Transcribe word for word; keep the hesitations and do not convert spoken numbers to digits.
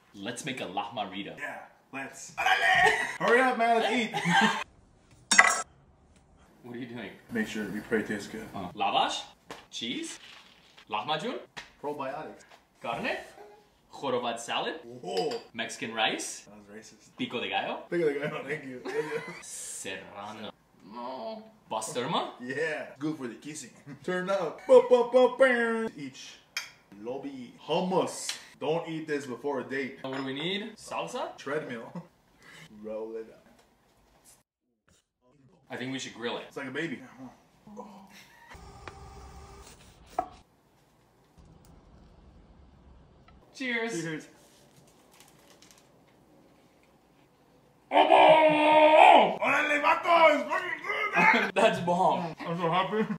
Let's make a lahmarito. Yeah, let's. Hurry up, man, let's eat. What are you doing? Make sure we pray it tastes good. Uh, lavash, cheese, lahmacun, Probiotics. carne, jorobad salad, Whoa. Mexican rice, That was racist. pico de gallo, Look at the guy. Thank you. serrano, no, basturma, Yeah. Good for the kissing. Turn up. Ba, ba, ba, bam. Each. Lobby. Hummus. Don't eat this before a date. what do we need? Salsa? Treadmill. Roll it up. I think we should grill it. It's like a baby. Oh. Cheers. Cheers. That's bomb. I'm so happy.